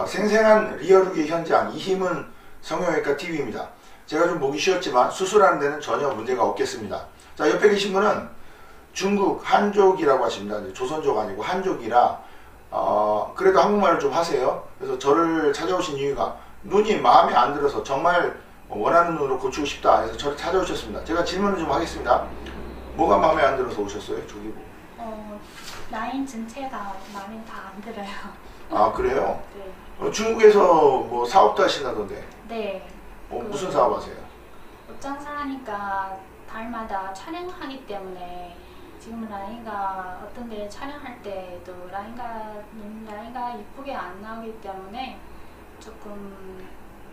생생한 리얼후기 현장, 이 힘은 성형외과 TV입니다. 제가 좀 목이 쉬었지만 수술하는 데는 전혀 문제가 없겠습니다. 자, 옆에 계신 분은 중국 한족이라고 하십니다. 조선족 아니고 한족이라 그래도 한국말을 좀 하세요. 그래서 저를 찾아오신 이유가 눈이 마음에 안 들어서 정말 원하는 눈으로 고치고 싶다 해서 저를 찾아오셨습니다. 제가 질문을 좀 하겠습니다. 뭐가 마음에 안 들어서 오셨어요? 저기 라인 전체가 마음에 다 안 들어요. 아, 그래요? 네. 중국에서 뭐 사업도 하신다던데. 네. 무슨 사업 하세요? 옷장사 하니까 달마다 촬영하기 때문에 지금 라인가 어떤 데 촬영할 때도 라인가 이쁘게 안 나오기 때문에 조금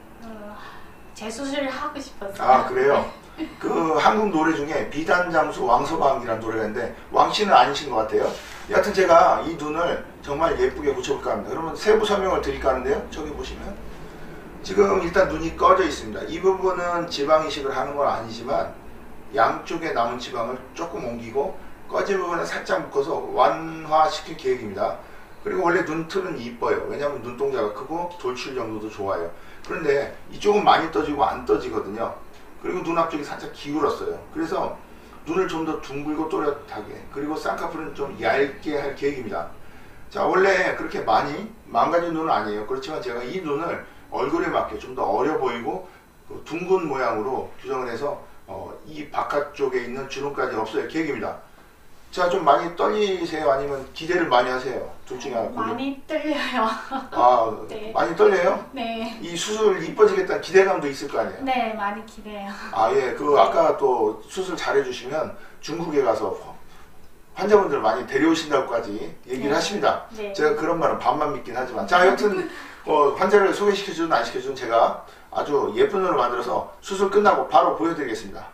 재수술을 하고 싶었어요. 아, 그래요? 그 한국 노래 중에 비단장수 왕서방이라는 노래가 있는데 왕씨는 아니신 것 같아요. 여하튼 제가 이 눈을 정말 예쁘게 고쳐볼까 합니다. 그러면 세부 설명을 드릴까 하는데요. 저기 보시면 지금 일단 눈이 꺼져 있습니다. 이 부분은 지방 이식을 하는 건 아니지만 양쪽에 남은 지방을 조금 옮기고 꺼진 부분을 살짝 묶어서 완화시킬 계획입니다. 그리고 원래 눈틀은 이뻐요. 왜냐하면 눈동자가 크고 돌출 정도도 좋아요. 그런데 이쪽은 많이 떠지고 안 떠지거든요. 그리고 눈 앞쪽이 살짝 기울었어요. 그래서 눈을 좀 더 둥글고 또렷하게, 그리고 쌍꺼풀은 좀 얇게 할 계획입니다. 자, 원래 그렇게 많이 망가진 눈은 아니에요. 그렇지만 제가 이 눈을 얼굴에 맞게 좀 더 어려 보이고 둥근 모양으로 규정을 해서 이 바깥쪽에 있는 주름까지 없앨 계획입니다. 자, 좀 많이 떨리세요? 아니면 기대를 많이 하세요? 둘 중에 하나. 많이 떨려요. 아, 네. 많이 떨려요? 네. 이 수술 이뻐지겠다는 기대감도 있을 거 아니에요? 네, 많이 기대요. 아, 예. 아까 또 수술 잘해주시면 중국에 가서 환자분들 많이 데려오신다고까지 얘기를 네. 하십니다. 네. 제가 그런 말은 반만 믿긴 하지만. 자, 여튼 환자를 소개시켜주든 안 시켜주든 제가 아주 예쁜 눈을 만들어서 수술 끝나고 바로 보여드리겠습니다.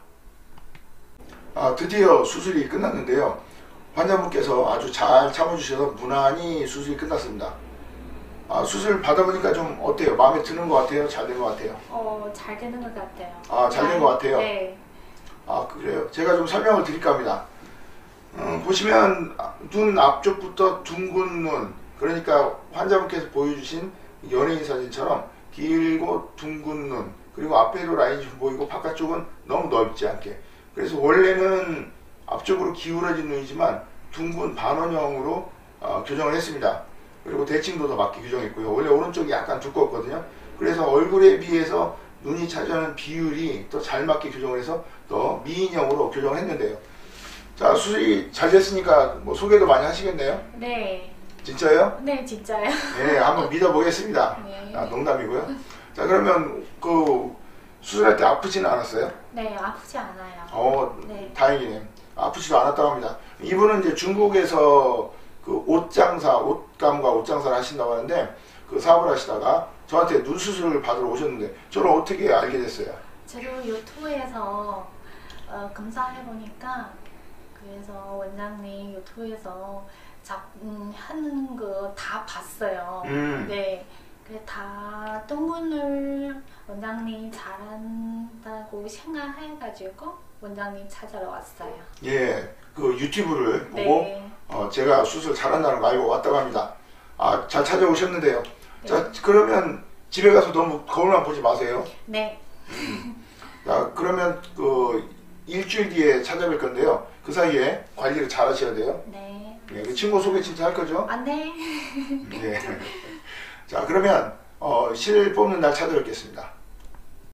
드디어 수술이 끝났는데요. 환자분께서 아주 잘 참아주셔서 무난히 수술이 끝났습니다. 수술 받아보니까 좀 어때요? 마음에 드는 것 같아요? 잘 된 것 같아요? 잘 되는 것 같아요. 아, 잘 된 것 같아요? 네. 아, 그래요? 제가 좀 설명을 드릴까 합니다. 보시면 눈 앞쪽부터 둥근 눈, 그러니까 환자분께서 보여주신 연예인 사진처럼 길고 둥근 눈, 그리고 앞에도 라인이 좀 보이고 바깥쪽은 너무 넓지 않게, 그래서 원래는 앞쪽으로 기울어진 눈이지만 둥근 반원형으로 교정을 했습니다. 그리고 대칭도 더 맞게 교정했고요. 원래 오른쪽이 약간 두껍거든요. 그래서 얼굴에 비해서 눈이 차지하는 비율이 더 잘 맞게 교정을 해서 더 미인형으로 교정을 했는데요. 자, 수술이 잘 됐으니까 뭐 소개도 많이 하시겠네요? 네. 진짜요? 네, 진짜요. 네, 한번 믿어보겠습니다. 네. 농담이고요. 자, 그러면 수술할 때 아프지는 않았어요? 네, 아프지 않아요. 네. 다행이네. 아프지도 않았다고 합니다. 이분은 이제 중국에서 옷장사, 옷감과 옷장사를 하신다고 하는데 그 사업을 하시다가 저한테 눈 수술을 받으러 오셨는데 저를 어떻게 알게 됐어요? 저도 유튜브에서 검사해보니까 그래서 원장님 유튜브에서 하는 거 다 봤어요. 네. 다 똥문을 원장님 잘한다고 생각해가지고 원장님 찾아러 왔어요. 예, 유튜브를 네. 보고 제가 수술 잘한다는 거 알고 왔다고 합니다. 잘 찾아오셨는데요. 네. 자, 그러면 집에 가서 너무 거울만 보지 마세요. 네. 자, 그러면 일주일 뒤에 찾아뵐 건데요. 그 사이에 관리를 잘 하셔야 돼요. 네. 네, 그 친구 소개 진짜 할 거죠? 네. 네. 자, 그러면 실 뽑는 날 찾아뵙겠습니다.